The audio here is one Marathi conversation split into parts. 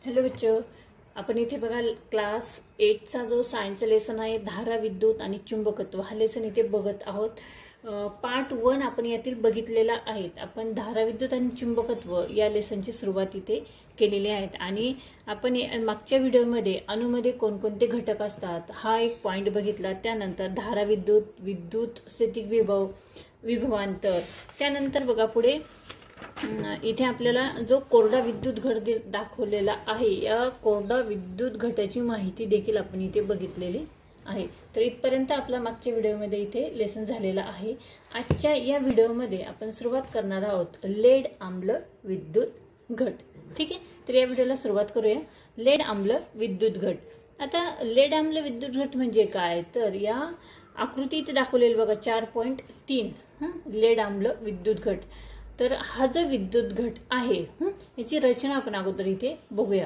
हेलो बच्चों, आपण इथे बघा क्लास 8चा जो सायन्स लेसन आहे धारा विद्युत आणि चुंबकत्व हा लेसन इथे बघत आहोत। पार्ट 1 आपण यातील बघितलेला आहे। आपण धारा विद्युत आणि चुंबकत्व या लेसनची सुरुवात इथे केलेली आहे आणि आपण मागच्या व्हिडिओमध्ये अणूमध्ये कोणकोणते घटक असतात हा एक पॉइंट बघितला। त्यानंतर धारा विद्युत, विद्युत स्थितिक विभव, विभवांतर, त्यानंतर बघा पुढे इथे आपल्याला जो कोरडा विद्युत घट दाखवलेला आहे या कोरडा विद्युत घटाची माहिती देखील आपण इथे बघितलेली आहे। तर इथपर्यंत आपला मागच्या व्हिडिओमध्ये इथे लेसन झालेला आहे। आजच्या या व्हिडिओमध्ये आपण सुरुवात करणार आहोत लेड आम्ल विद्युत घट। ठीक आहे, तर या व्हिडिओला सुरुवात करूया। लेड आम्ल विद्युत घट। आता लेड आम्ल विद्युत घट म्हणजे काय, तर या आकृतीत दाखवलेले बघा 4.3 लेड आम्ल विद्युत घट। तर हा जो विद्युत घट आहे याची रचना आपण अगोदर इथे बघूया।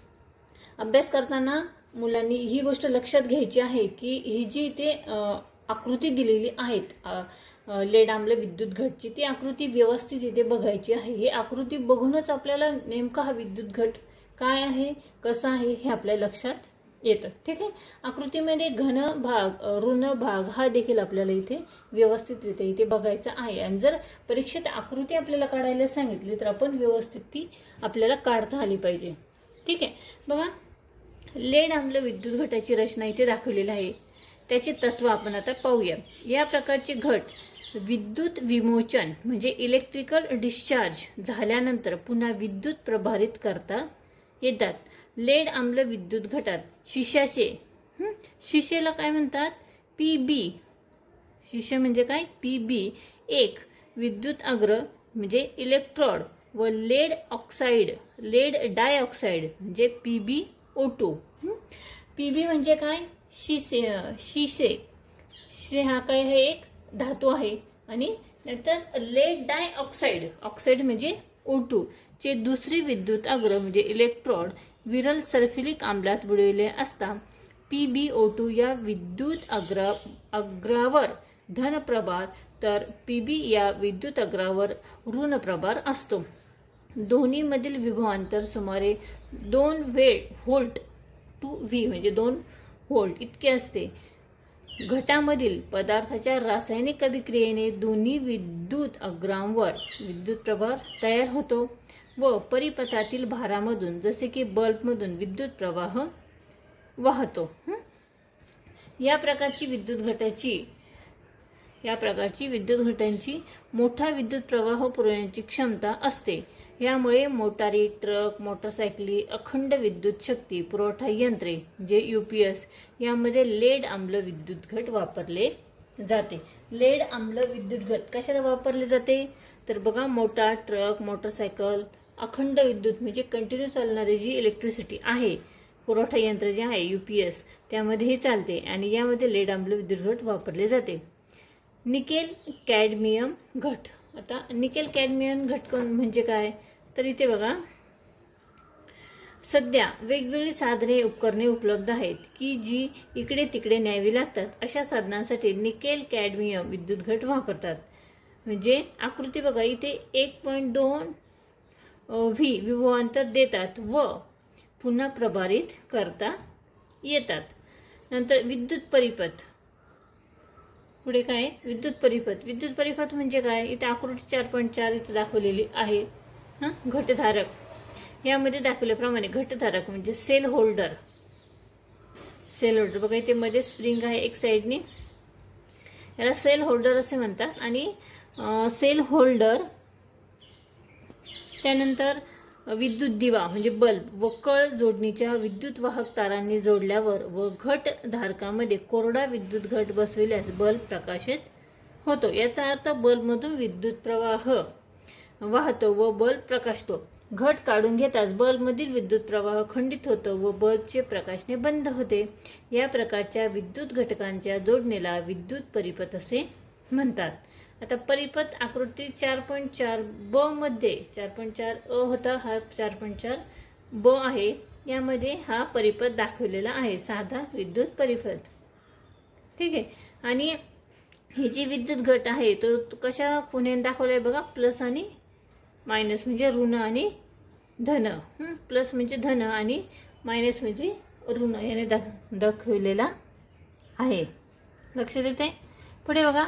अभ्यास करताना मुलांनी ही गोष्ट लक्षात घ्यायची आहे की ही जी इथे आकृती दिलेली आहेत लेड आम्ल विद्युत घटची ती आकृती व्यवस्थित इथे बघायची आहे। ही आकृती बघूनच आपल्याला नेमका हा विद्युत घट काय आहे, कसा आहे हे आपल्या लक्षात येतं। ठीक आहे, आकृतीमध्ये घन भाग, ऋण भाग हा देखील आपल्याला इथे व्यवस्थितरित्या इथे बघायचा आहे। आणि जर परीक्षेत आकृती आपल्याला काढायला सांगितली तर आपण व्यवस्थित ती आपल्याला काढता आली पाहिजे। ठीक आहे, बघा लेड आम्ल विद्युत घटाची रचना इथे दाखवलेली आहे। त्याचे तत्व आपण आता पाहूया। या प्रकारचे घट विद्युत विमोचन म्हणजे इलेक्ट्रिकल डिस्चार्ज झाल्यानंतर पुन्हा विद्युत प्रभारित करता येतात। लेड आम्ल विद्युत घटात शिशाचे, शिशेला काय म्हणतात, पीबी, शिशे म्हणजे काय, पीबी, एक विद्युत अग्र म्हणजे इलेक्ट्रोड व लेड ऑक्साइड, लेड डायऑक्साइड म्हणजे PbO2। पीबी म्हणजे काय, शिसे, शिसे, शिसे हा काय आहे, एक धातू आहे। आणि नंतर लेड डायऑक्साइड, ऑक्साइड म्हणजे O2 चे दुसरे विद्युत अग्र म्हणजे इलेक्ट्रोड विरल सल्फ्युरिक आम्लात बुडविले असता PbO2 या विद्युत अग्रावर धन प्रभार तर Pb या विद्युत अग्रावर ऋण प्रभार असतो। दोन्ही मधील विभवांतर सुमारे 2 व्होल्ट टू व्ही म्हणजे 2 व्होल्ट इतके असते। घटामधील पदार्थाच्या रासायनिक अभिक्रियेने दोन्ही विद्युत अग्रांवर विद्युत प्रभार तयार होतो व परिपथातील भारामधून जसे की बल्बमधून विद्युत प्रवाह वाहतो। या प्रकारची विद्युत घटांची मोठा विद्युत प्रवाह पुरवण्याची क्षमता असते। यामुळे मोटारी, ट्रक, मोटरसायकली, अखंड विद्युत शक्ती पुरवठा यंत्रे म्हणजे UPS यामध्ये लेड आम्ल विद्युत घट वापरले जाते। लेड आम्ल विद्युत घट कशाला वापरले जाते, तर बघा मोटार, ट्रक, मोटरसायकल, अखंड विद्युत म्हणजे कंटिन्यू चालणारी जी इलेक्ट्रिसिटी आहे, पुरवठा यंत्र जे आहे UPS त्यामध्ये हे चालते आणि यामध्ये लेड आम्ल विद्युत घट वापरले जाते। निकेल कॅडमियम घट। आता निकेल कॅडमियम घट म्हणजे काय, तर इथे बघा सध्या वेगवेगळी साधने उपकरणे उपलब्ध आहेत की जी इकडे तिकडे न्यावी लागतात। अशा साधनांसाठी निकेल कॅडमियम विद्युत घट वापरतात। म्हणजे आकृती बघा इथे 1.2 व्ही विभवांतर देतात व पुन्हा प्रभारित करता येतात। नंतर विद्युत परिपथ, पुढे काय, विद्युत परिपथ। विद्युत परिपथ म्हणजे काय, इथे आकृती 4.4 इथे दाखवलेली आहे। घटधारक यामध्ये दाखवल्याप्रमाणे घटधारक म्हणजे सेल होल्डर, सेल होल्डर बघा इथे मध्ये स्प्रिंग आहे एक साइडने, याला सेल होल्डर असे म्हणतात। आणि सेल होल्डर त्यानंतर विद्युत दिवा म्हणजे बल्ब व कळ जोडणीच्या विद्युत वाहक तारांनी जोडल्यावर व घट धारकामध्ये कोरडा विद्युत घट बसविल्यास बल्ब प्रकाशित होतो। याचा अर्थ बल्बमधून विद्युत प्रवाह वाहतो व बल्ब प्रकाशतो। घट काढून घेताच बल्बमधील विद्युत प्रवाह खंडित होतो व बल्बचे प्रकाशने बंद होते। या प्रकारच्या विद्युत घटकांच्या जोडणीला विद्युत परिपथ असे म्हणतात। आता परिपथ आकृती 4.4 ब मध्ये 4.4 अ होता, हा 4.4 ब आहे। यामध्ये हा परिपथ दाखवलेला आहे, साधा विद्युत परिपथ। ठीक आहे, आणि ही जी विद्युत घट आहे तो कशा खुणेने दाखवलाय बघा, प्लस आणि मायनस म्हणजे ऋण आणि धन, प्लस म्हणजे धन आणि मायनस म्हणजे ऋण याने दाखविलेला आहे. लक्षात येते. पुढे बघा,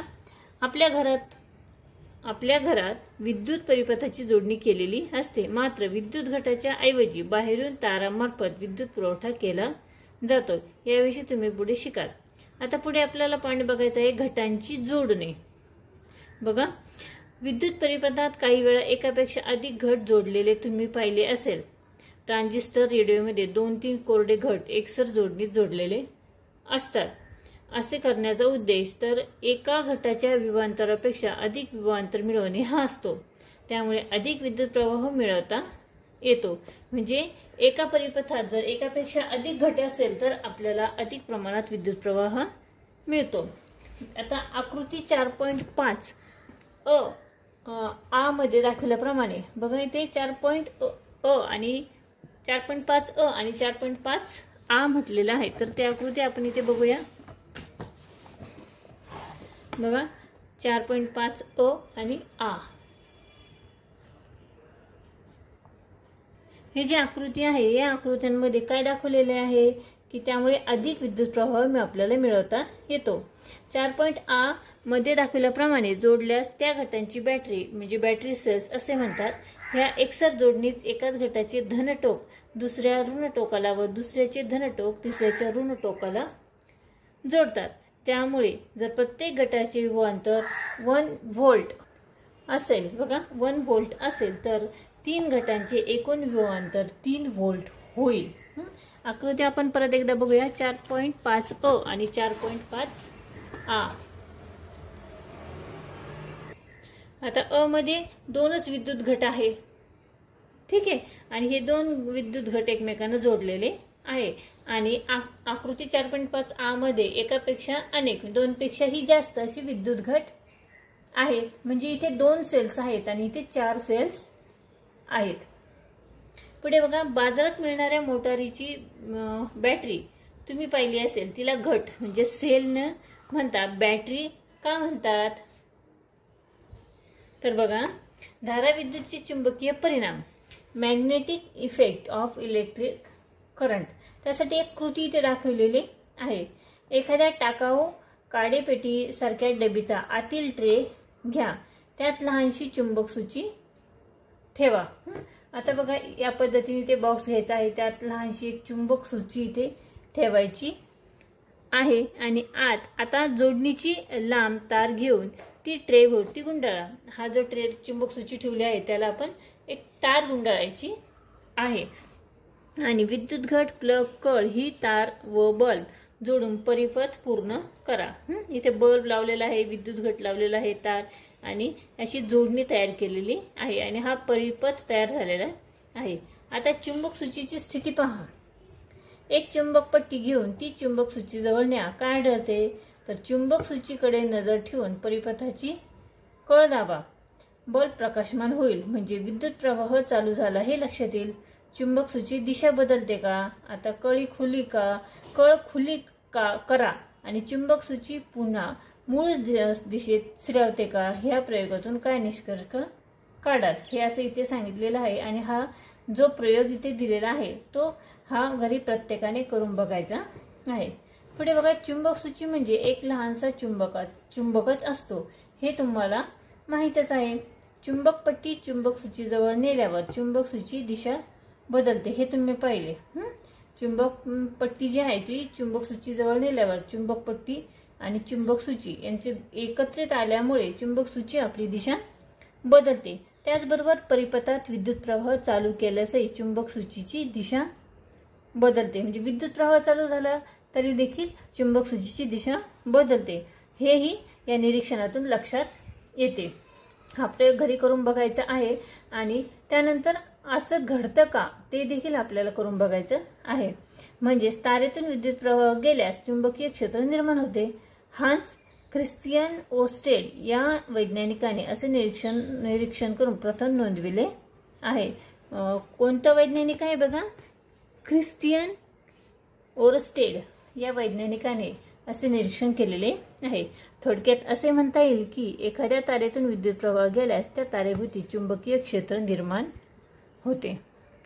आपल्या घरात विद्युत परिपथाची जोडणी केलेली असते, मात्र विद्युत घटाच्या ऐवजी बाहेरून तारामार्फत विद्युत पुरवठा केला जातो. याविषयी तुम्ही पुढे शिकाल. आता पुढे आपल्याला पॉईंट बघायचा आहे घटांची जोडणी. बघा, विद्युत परिपथात काही वेळा एकापेक्षा अधिक घट जोडलेले तुम्ही पाहिले असेल. ट्रान्झिस्टर रेडिओमध्ये 2-3 कोरडे घट एकसर जोडणीत जोडलेले असतात. असे करण्याचा उद्देश तर एका घटाच्या विभवांतरापेक्षा अधिक विभवांतर मिळवणे हा असतो. त्यामुळे अधिक विद्युत प्रवाह मिळवता येतो. म्हणजे एका परिपथात जर एकापेक्षा अधिक घट असेल तर आपल्याला अधिक प्रमाणात विद्युत प्रवाह मिळतो. आता आकृती 4.5 आ मध्ये दाखवल्याप्रमाणे बघा, इथे 4.अ आणि 4.5 आणि 4.5 आ म्हटलेलं आहे. तर त्या आकृती आपण इथे बघूया. बघा, 4.5 आणि आ, हे जी आकृती आहे या आकृत्यांमध्ये काय दाखवलेले आहे की त्यामुळे अधिक विद्युत प्रवाह आपल्याला मिळवता येतो. 4.आ मध्ये दाखवल्याप्रमाणे जोडल्यास त्या घटांची बॅटरी म्हणजे बॅटरी सेल्स असे म्हणतात. ह्या एकसर जोडणीत एकाच घटाचे धन टोक दुसऱ्या ऋण टोकाला व दुसऱ्याचे धन टोक तिसऱ्याच्या ऋण टोकाला जोडतात. त्यामुळे जर प्रत्येक गटाचे विभवांतर 1 व्होल्ट असेल, बघा 1 व्होल्ट असेल तर 3 घटांचे एकूण विभवांतर 3 व्होल्ट होईल. आकृती आपण परत एकदा बघूया. 4.5 आणि 4.5 आ. आता अ मध्ये 2च विद्युत घट आहे, ठीक आहे, आणि हे 2 विद्युत घट एकमेकांना जोडलेले आहे. आणि आकृती 4.5 आ मध्ये एकापेक्षा अनेक 2 पेक्षाही जास्त अशी विद्युत घट आहेत. म्हणजे इथे 2 सेल्स आहेत आणि इथे 4 सेल्स आहेत. पुढे बघा, बाजारात मिळणाऱ्या मोटारीची बॅटरी तुम्ही पाहिली असेल. तिला घट म्हणजे सेल न म्हणता बॅटरी का म्हणतात? तर बघा, धाराविद्युतचे चुंबकीय परिणाम, magnetic effect of electric current, त्यासाठी एक कृती इथे दाखवलेली आहे. एखाद्या टाकाऊ काडेपेटी सारख्या डबीचा आतील ट्रे घ्या, त्यात लहानशी चुंबक सूची ठेवा. आता बघा, या पद्धतीने ते बॉक्स घ्यायचा आहे, त्यात लहानशी एक चुंबक सूची इथे ठेवायची आहे आणि आता जोडणीची लांब तार घेऊन ती ट्रे भोवती गुंडाळा. हा जो ट्रे चुंबक सूची ठेवली आहे त्याला आपण एक तार गुंडाळायची आहे आणि विद्युत घट, प्लग, कळ ही तार व बल्ब जोडून परिपथ पूर्ण करा. इथे बल्ब लावलेला आहे, विद्युत घट लावलेला आहे, तार आणि अशी जोडणी तयार केलेली आहे आणि हा परिपथ तयार झालेला आहे. आता चुंबक सूचीची स्थिती पहा. एक चुंबक पट्टी घेऊन ती चुंबक सूची जवळ न्या. काय आढळते तर चुंबक सूचीकडे नजर ठेवून परिपथाची कळ दाबा. बल्ब प्रकाशमान होईल म्हणजे विद्युत प्रवाह चालू झाला हे लक्षात येईल. चुंबक सूची दिशा बदलते का? आता कळ खुली करा आणि चुंबक सूची पुन्हा मूळ दिशेत स्थिरावते का? ह्या प्रयोगातून काय निष्कर्ष काढाल हे असं इथे सांगितलेलं आहे. आणि हा जो प्रयोग इथे दिलेला आहे तो हा घरी प्रत्येकाने करून बघायचा आहे. पुढे बघा, चुंबक सूची म्हणजे एक लहानसा चुंबकच असतो हे तुम्हाला माहीतच आहे. चुंबक पट्टी चुंबक सूची जवळ नेल्यावर चुंबक सूची दिशा बदलते हे तुम्ही पाहिले. चुंबक पट्टी जी आहे ती चुंबक सूची जवळ नेल्यावर चुंबक पट्टी आणि चुंबक सूची यांचे एकत्रित आल्यामुळे चुंबक सूची आपली दिशा बदलते. त्याचबरोबर परिपथात विद्युत प्रवाह चालू केल्यासही चुंबक सूचीची दिशा बदलते. म्हणजे विद्युत प्रवाह चालू झाला तरी देखील चुंबक सूचीची दिशा बदलते. हेही या निरीक्षणातून लक्षात येते. हा प्रयोग घरी करून बघायचा आहे आणि त्यानंतर असं घडतं का ते देखील आपल्याला करून बघायचं आहे. म्हणजे तारेतून विद्युत प्रवाह गेल्यास चुंबकीय क्षेत्र निर्माण होते. हान्स ख्रिस्तियन ओस्टेड या वैज्ञानिकाने असे निरीक्षण करून प्रथम नोंदविले आहे. कोणतं वैज्ञानिक आहे बघा? ख्रिस्तियन ओरस्टेड या वैज्ञानिकाने असे निरीक्षण केलेले आहे. थोडक्यात असे म्हणता येईल की एखाद्या तारेतून विद्युत प्रवाह गेल्यास त्या तारेभोवती चुंबकीय क्षेत्र निर्माण होते.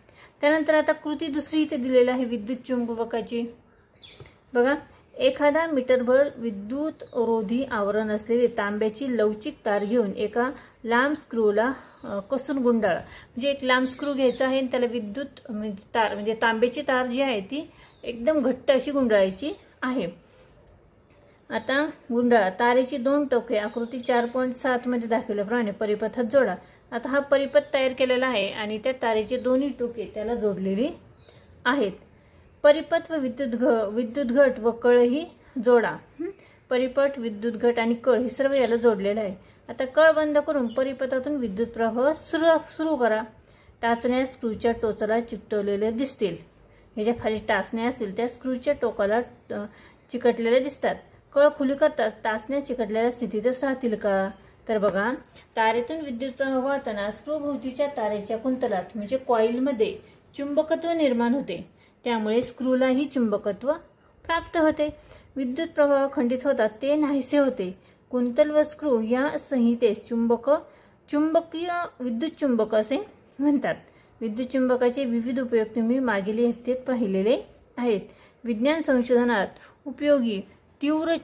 त्यानंतर आता कृती दुसरी इथे दिलेली आहे विद्युत चुंबकाची. बघा, एखादा मीटरभर विद्युत रोधी आवरण असलेली तांब्याची लवचिक तार घेऊन एका लांब स्क्रूला कसून गुंडाळा. म्हणजे एक लांब स्क्रू घ्यायचा आहे आणि त्याला विद्युत तार म्हणजे तांब्याची तार जी आहे ती एकदम घट्ट अशी गुंडाळायची आहे. आता गुंडाळा. तारेची 2 टोके आकृती 4.7 मध्ये दाखवल्याप्रमाणे परिपथात जोडा. आता हा परिपथ तयार केलेला आहे आणि त्या तारेची दोन्ही टोके त्याला जोडलेली आहेत. परिपथ व विद्युत घट व कळही जोडा. परिपथ, विद्युत घट आणि कळ हे सर्व याला जोडलेलं आहे. आता कळ बंद करून परिपथातून विद्युत प्रवाह सुरू करा. टाचण्या स्क्रूच्या टोचाला चिकटवलेल्या दिसतील. हे ज्या खाली टाचण्या असतील त्या स्क्रूच्या टोकाला चिकटलेल्या दिसतात. कळ खुली करताच टाचण्या चिकटलेल्या स्थितीतच राहतील का? तर बघा, तारेतून विद्युत प्रवाह वाहताना स्क्रू भोवतीच्या तारेच्या कुंतलात म्हणजे कॉइलमध्ये चुंबकत्व निर्माण होते. त्यामुळे स्क्रूलाही चुंबकत्व प्राप्त होते. विद्युत प्रवाह खंडित होतात ते नाहीसे होते. कुंतल व स्क्रू या संहितेस चुंबकीय विद्युत चुंबक असे म्हणतात. विद्युत चुंबकाचे विविध उपयोग तुम्ही मागील इयत्तेत पाहिलेले आहेत. विज्ञान संशोधनात उपयोगी तीव्र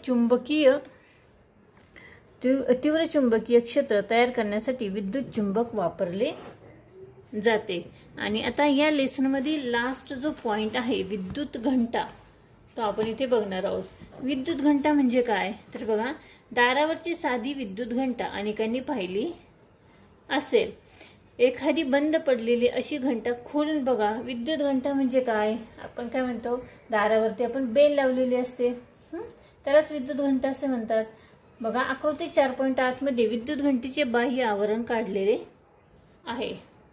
चुंबकीय क्षेत्र तयार करण्यासाठी विद्युत चुंबक वापरले जाते. आणि आता या लेसन मधील लास्ट जो पॉइंट आहे विद्युत घंटा तो आपण इथे बघणार आहोत. विद्युत घंटा म्हणजे काय? तर बघा, दारावरची साधी विद्युत घंटा अनेकांनी पाहिली असेल. एखादी बंद पडलेली अशी घंटा खोलून बघा. विद्युत घंटा म्हणजे काय? आपण काय म्हणतो, दारावरती आपण बेल लावलेली असते, त्यालाच विद्युत घंटा असे म्हणतात. बघा, आकृती 4.8 मध्ये विद्युत घंटेचे बाह्य आवरण काढलेले आहे.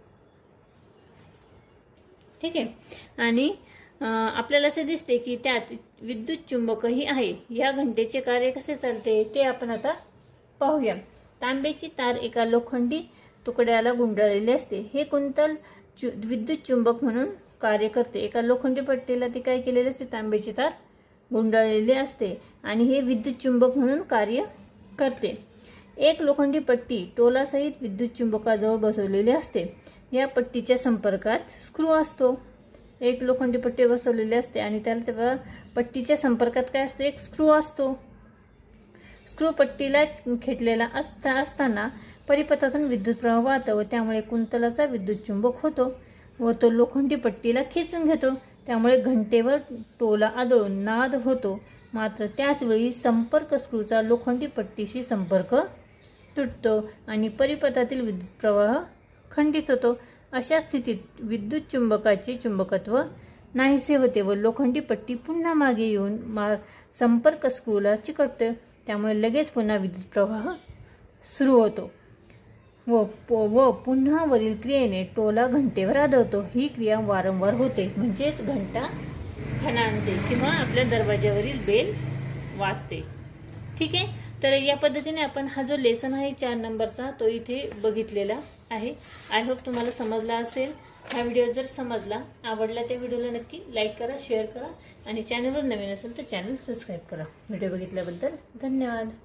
ठीक आहे. आणि आपल्याला असे दिसते की त्यात विद्युत चुंबकही आहे. या घंटेचे कार्य कसे चालते ते आपण आता पाहूया. तांब्याची तार एका लोखंडी तुकड्याला गुंडाळलेली असते. हे कुंतल विद्युत चुंबक म्हणून कार्य करते. एका लोखंडी पट्टीला ती काय केलेली असते, तांब्याची तार गुंडाळलेली असते आणि हे विद्युत चुंबक म्हणून कार्य करते. एक लोखंडी पट्टी टोलासहित विद्युत चुंबकाजवळ बसवलेली असते. या पट्टीच्या संपर्कात स्क्रू असतो. एक लोखंडी पट्टी बसवलेली असते आणि त्याला पट्टीच्या संपर्कात काय असतो, एक स्क्रू असतो. स्क्रू पट्टीला खेटलेला असताना परिपथातून विद्युत प्रवाह वाहतो व त्यामुळे कुंतलाचा विद्युत चुंबक होतो व तो लोखंडी पट्टीला खेचून घेतो. त्यामुळे घंटेवर टोला आदळून नाद होतो. मात्र त्याच वेळी संपर्क स्क्रूचा लोखंडी पट्टीशी संपर्क तुटतो आणि परिपथातील विद्युत प्रवाह खंडित होतो. अशा स्थितीत विद्युत चुंबकाचे चुंबकत्व नाहीसे होते व लोखंडी पट्टी पुन्हा मागे येऊन संपर्क स्क्रूला चिकटते. त्यामुळे लगेच पुन्हा विद्युत प्रवाह सुरू होतो व पुन्हा वरील क्रियेने टोला घंटेवर आदळतो. ही क्रिया वारंवार होते म्हणजेच घंटा खणाणते किंवा आपल्या दरवाज्यावरील बेल वाजते. ठीक आहे. तर या पद्धतीने आपण हा जो लेसन आहे 4 नंबरचा तो इथे बघितलेला आहे. आय होप तुम्हाला समजला असेल. हा व्हिडिओ जर समजला, आवडला त्या व्हिडिओला नक्की लाईक करा, शेअर करा आणि चॅनलवर नवीन असेल तर चॅनल सबस्क्राईब करा. व्हिडिओ बघितल्याबद्दल धन्यवाद.